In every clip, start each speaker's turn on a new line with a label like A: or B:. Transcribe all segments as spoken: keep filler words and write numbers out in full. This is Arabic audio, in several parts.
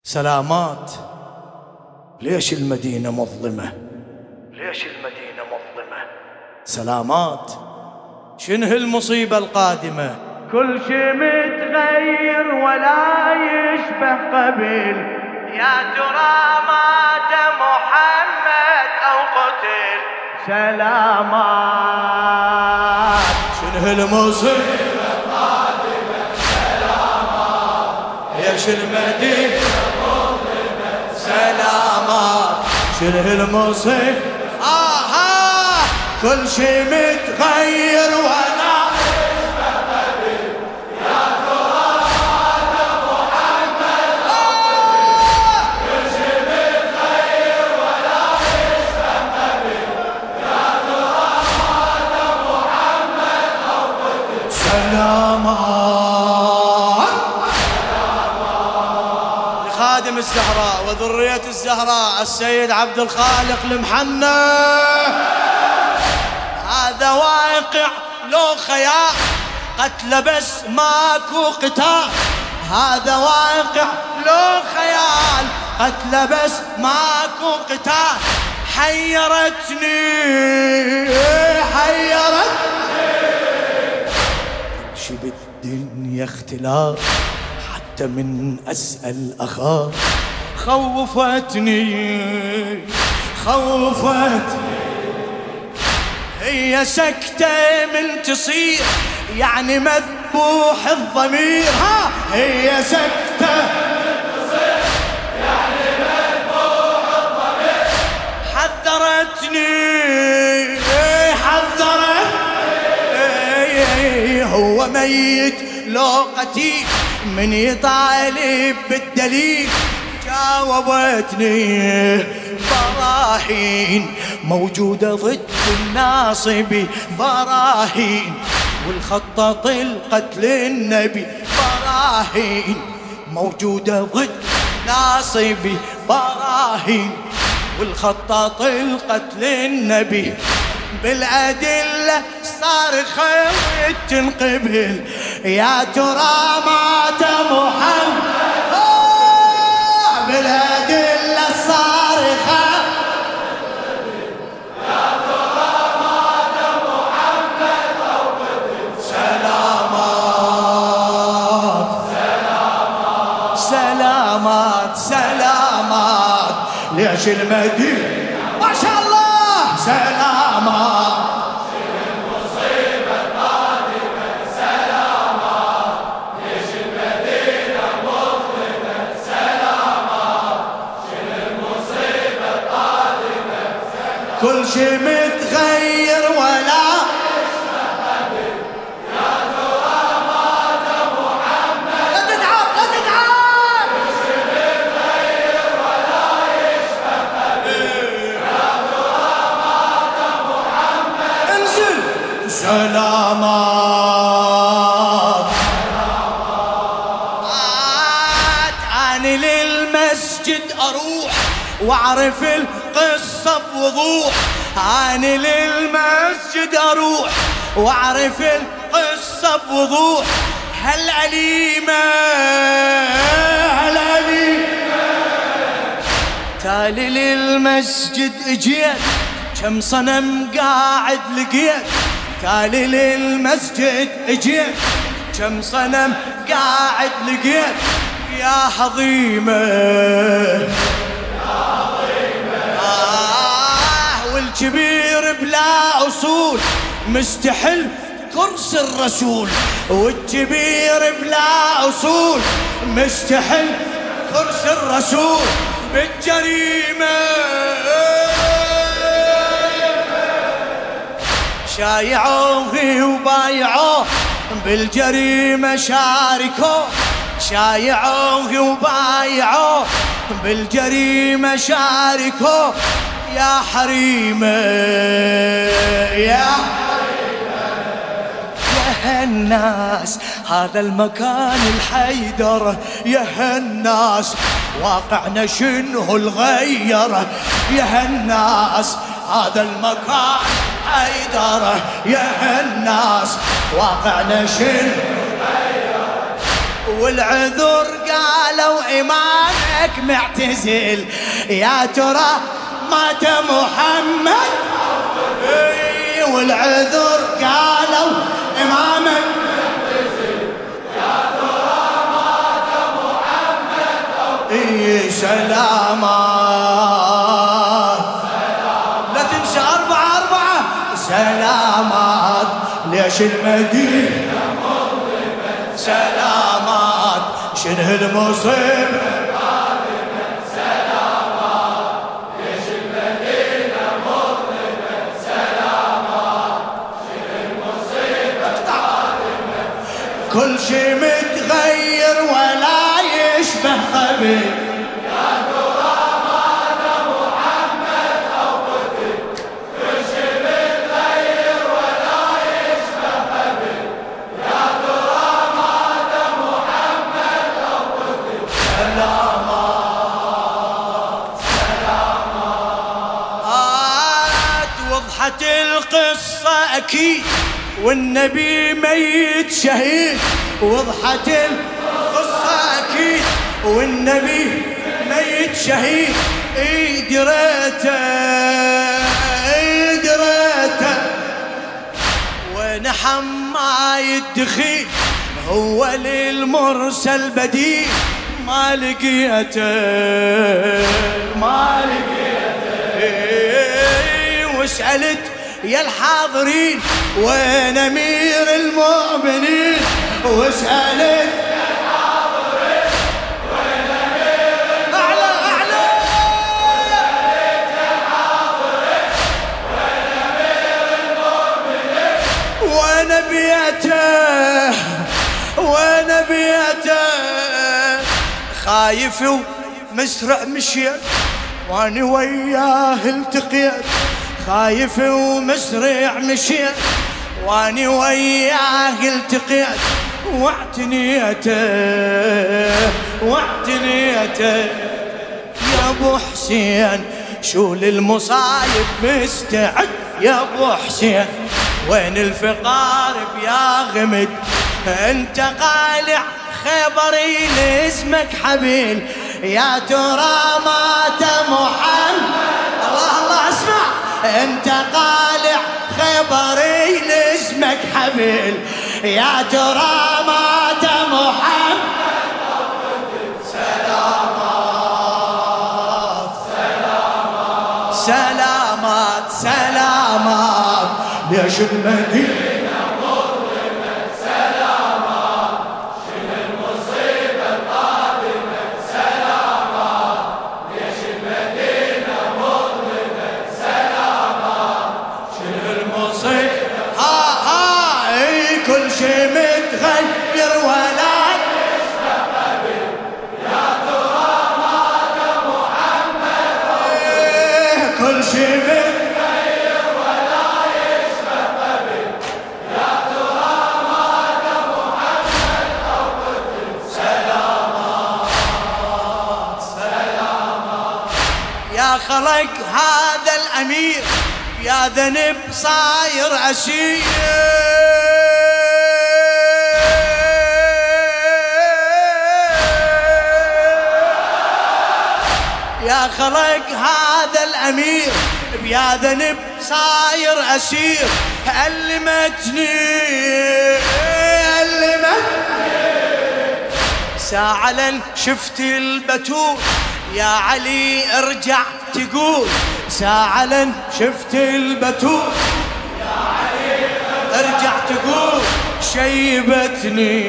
A: سلامات. ليش المدينة مظلمة؟ ليش المدينة مظلمة؟ سلامات. شنه المصيبة القادمة؟
B: كل شي متغير ولا يشبه قبل، يا ترى مات محمد أو قتل؟ سلامات.
A: شنه المصيبة القادمة؟ سلامات. ليش المدينة مظلمة؟ سلامات. شنه المصيبة؟ آها كل شي متغير ولا لخادم الزهراء وذرية الزهراء السيد عبد الخالق المحنى. هذا واقع لو خيال، قتل بس ماكو قتال. هذا واقع لو خيال، قتل بس ماكو قتال. حيرتني حيرتني شي بالدنيا اختلاف، حتى من أسأل أخاف. خوفتني خوفتني هي سكتة من تصير، يعني مذبوح الضمير. ها هي سكتة من تصير، يعني مذبوح الضمير. حذرتني حذرتني هو ميت لو قتيل، من يطالب بالدليل. جاوبتني براهين موجودة ضد الناصبي، براهين والخطط القتل النبي. براهين موجودة ضد ناصبي، براهين والخطط القتل النبي. بالأدلة صارخة تنقبل، يا ترى مات محمد. بالأدلة صارخة يا ترى مات محمد أو قتل. سلامات سلامات سلامات سلامات. ليش المدينة ما شاء الله سلامات. كل شي متغير ولا يشبه قبل، يا ترى مات محمد. لا تتعب لا تتعب. كل شي متغير ولا يشبه قبل، يا ترى مات محمد. انزل. سلامات سلامات. أنا للمسجد أروح واعرف القصة بوضوح. أنا للمسجد أروح واعرف القصة بوضوح. هالأليمة هالأليمة تالي للمسجد اجيت، كم صنم قاعد لقيت. تالي للمسجد اجيت، كم صنم قاعد لقيت. يا هضيمة والكبير بلا أصول، مستحل كرسي الرسول. والكبير بلا أصول، مستحل كرسي الرسول. بالجريمة شايعوه وبايعوه، بالجريمة شاركوه. شايعوه وبايعوه، بالجريمة شاركوه. يا حريمة يا حريمة يا هالناس، هذا المكان الحيدر. يا هالناس واقعنا شنو الغيره. يا هالناس هذا المكان حيدر. يا هالناس واقعنا شنو الغيره. والعذر قالوا إمامه بعدك معتزل، يا ترى مات محمد اي والعذر قالوا امامك معتزل، يا ترى مات محمد اي سلامات لا تنسى أربعة أربعة سلامات ليش المدينة مظلمة سلامات شنه المصيبة قادمة سلامات ليش المدينة مظلمة سلامات شنه المصيبة قادمة كل شي متغير ولا يشبه قبل القصة أكيد والنبي ميت شهيد وضحت القصة أكيد والنبي ميت شهيد اي دريته اي دريته ونحم ما يدخيل هو للمرسل بديل ما لقيته ما لقيته وسألت يا الحاضرين وين أمير المؤمنين وسألت يا الحاضرين وين أمير المؤمنين أعلى أعلى وسألت يا الحاضرين وين أمير المؤمنين وين بيته وين بيته خايف ومسرع مشيت وأنا وياه التقيت خايف ومسرع مشيت واني وياه التقيت واعتنيته واعتنيته يا ابو حسين شو للمصايب مستعد يا ابو حسين وين الفقار بيا غمد انت قالع خبري لاسمك حبيل يا ترى مات محمد الله الله اسمع انت قالع خبري لاسمك حبيل يا ترى مات محمد سلامات سلامات سلامات سلامات ليش المدينة مظلمة سلامات شنو المصيبة القادمة سلامات ليش المدينة مظلمة سلامات شنو المصيبة ها ها اي كل شي متغير ولا يشبه قبل يا ترى مات محمد ايه كل شي متغير ولا يشبه قبل يا ترى مات محمد او قتل سلامات سلامات يا خلق هذا الامير يا ذنب صاير أسير يا خلق هذا الأمير بيا ذنب صاير أسير ألمتني ألمتني ساعة لن شفت البتول يا علي ارجع تقول ساعة لن شفت البتول يا علي ارجع تقول شيبتني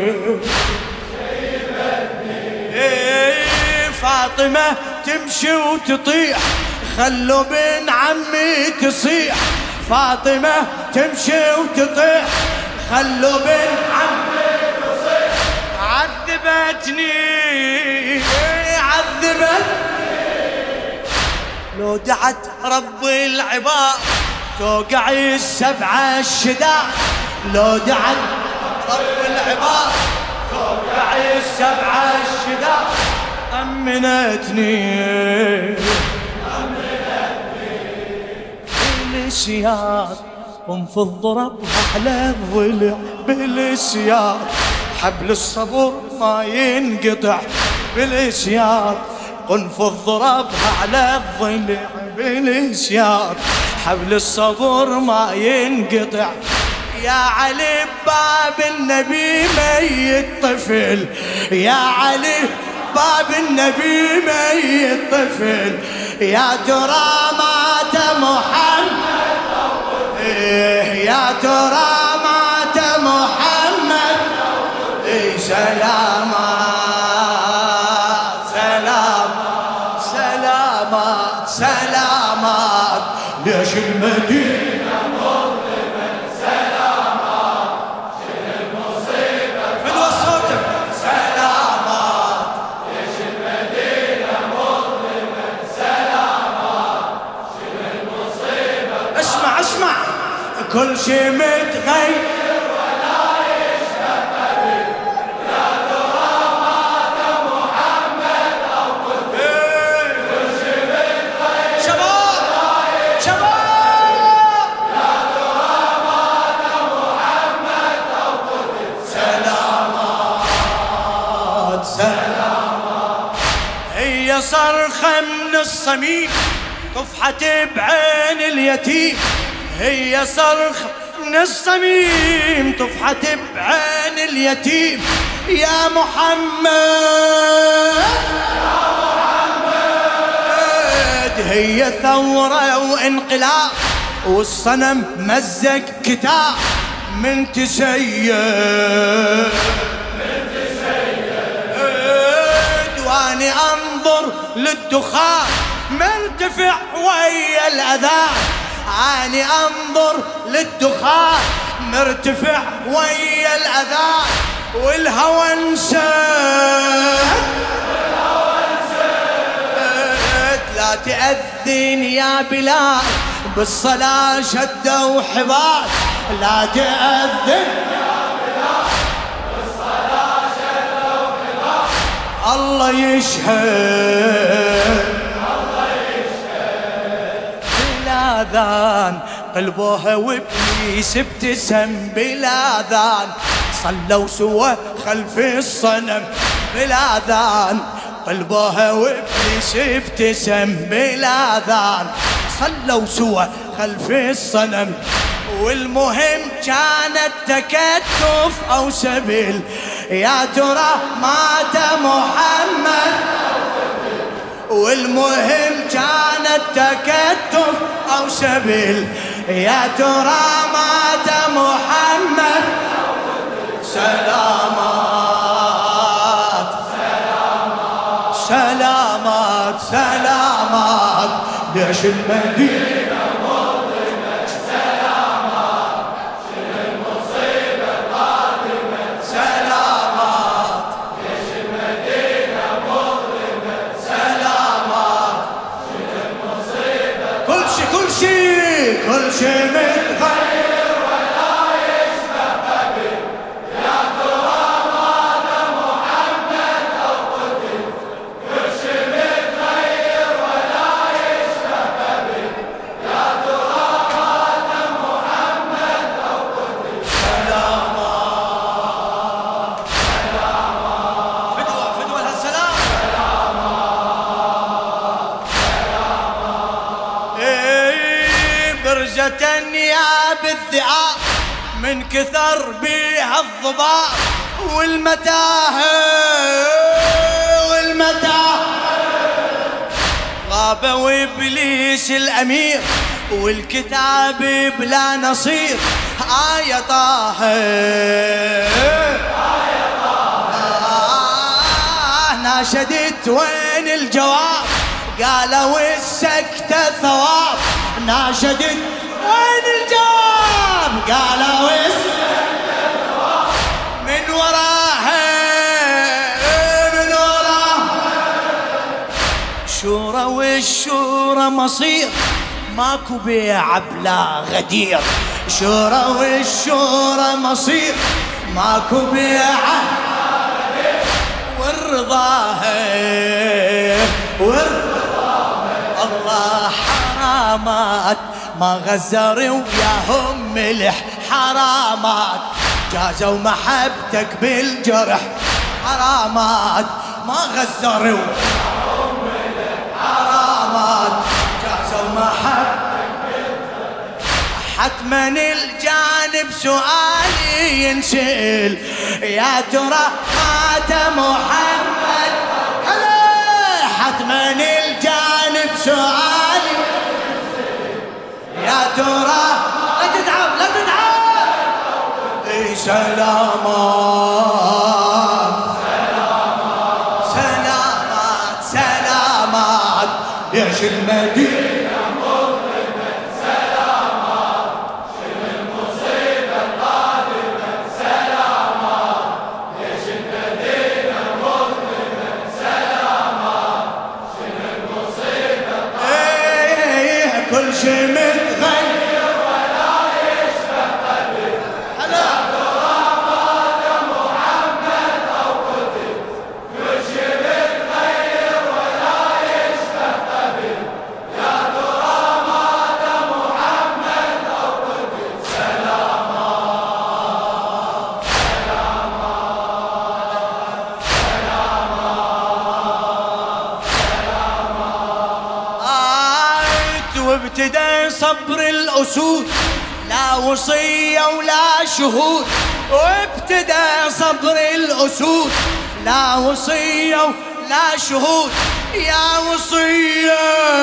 A: شيبتني فاطمة تمشي وتطيح خلوا بن عمي تصيح فاطمة تمشي وتطيح خلوا بن عمي تصيح عذبتني عذبتني لو دعت رب العباد توقع السبعة الشداد لو دعت رب العباد توقع السبعة الشداد أمنتني أمنتني بالسياد قم في الضرب على الضلع بالسياد حبل الصبر ما ينقطع بالاشياط، قنفذ ضربها على الضلع بالاشياط، حبل الصبر ما ينقطع يا علي باب النبي ميت طفل، يا علي باب النبي ميت طفل، يا ترى مات محمد إيه يا ترى مات محمد إيه سلامات سلامات سلامات سلامات ليش المدينة مظلمة سلامات شل المصيبة فدوى صوتك سلامات ليش المدينة مظلمة سلامات شل المصيبة اسمع اسمع كل شي متغير ولا يشبه قبل يا ترى مات محمد أو قتل كل شي متغير شباب شباب يا ترى مات محمد أو قتل سلامات سلامات هي صرخة من الصميم طفحت بعين اليتيم، هي صرخة من الصميم طفحت بعين اليتيم، يا محمد يا محمد هي ثورة وانقلاب والصنم مزق كتاب من تسيد من تسيد واني انظر للدخان مرتفع ويا الاذان، عاني انظر للدخان مرتفع ويا الاذان، والهوى انسد لا تأذن يا بلال بالصلاة شدوا حبال، لا تأذن يا بلال بالصلاة شدوا حبال، الله يشهد بلاذان قلبوها وابليس ابتسم بلاذان، صلوا سوا خلف الصنم بلاذان، قلبوها وابليس ابتسم بلاذان، صلوا سوا خلف الصنم، والمهم كانت تكتف او سبيل، يا ترى مات محمد والمهم كانت تكتف أو سبيل، يا ترى مات محمد سلامات سلامات سلامات سلامات ليش المدينة مظلمة سلامات شل المصيبة قادمة سلامات ليش المدينة مظلمة سلامات شل المصيبة كل شي كل شي كل شي متغير ولا يشبه قبل، يا ترى مات محمد أو قتل كل شي متغير ولا يشبه قبل، يا ترى مات محمد أو قتل سلامات سلامات فدوة فدوة لهالسلام سلامات سلامات إيه برزة يا بالذئاب من كثر بيها الضباب، والمتاهة والمتاهة غاب وابليس الامير، والكتاب بلا نصير آية طه آية طه ناشدت وين الجواب قالوا السكتة ثواب، ناشدت وين الجواب قالوا السكتة ثواب، من وراها من وراها شورى والشورى مصير ماكو بيع بلا غدير، شورى والشورى مصير ماكو بيع والرضاها والرضاها الله حرامات ما غزروا وياهم ملح حرامات، جازوا محبتك بالجرح حرامات
B: ما غزروا حرامات جازوا محب حتما الجانب سؤالي ينسأل يا ترى مات محمد هلا حتما الجانب سؤالي يا ترى لا تتعب لا تتعب اي سلامات سلامات سلامات ليش المدينة كل شي متغير ولا يشبه قبل هلا يا ترى مات محمد أو قتل كل شي متغير ولا يشبه قبل يا ترى مات محمد أو قتل سلامات سلامات سلامات وابتدى صبر الأسود لا وصية ولا شهود وابتدى صبر الأسود لا وصية ولا شهود يا وصية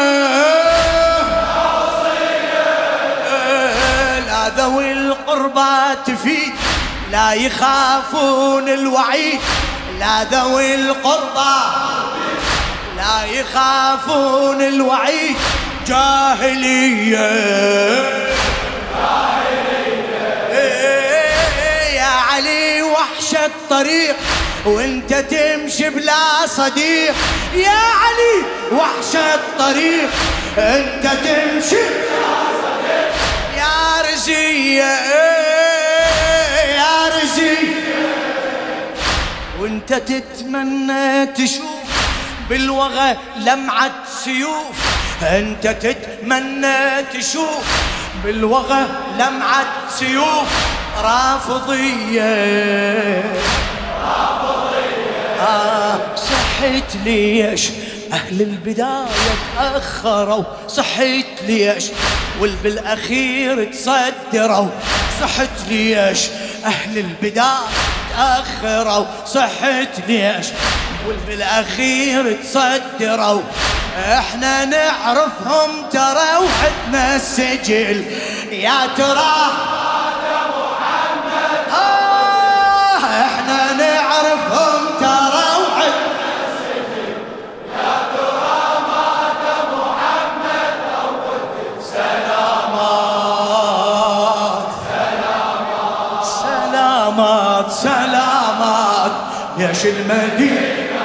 B: لا ذوي القربى تفيد لا يخافون الوعيد لا ذوي القربى لا يخافون الوعيد جاهلية جاهلية يا علي وحش الطريق وانت تمشي بلا صديق يا علي وحش الطريق انت تمشي بلا صديق يا رزية يا رزية وانت تتمنى تشوف بالوغى لمعة سيوف انت تتمنى تشوف بالوغى لمعة سيوف رافضية رافضية آه صحيت ليش اهل البداية تأخروا صحيت ليش والبالاخير تصدروا صحت ليش اهل البداية تأخروا صحت ليش والبالاخير تصدروا احنا نعرفهم ترى وحدنا السجل يا ترى مات محمد آه احنا نعرفهم ترى وحدنا السجل يا ترى مات محمد او قتل سلامات سلامات سلامات سلامات ليش المدينة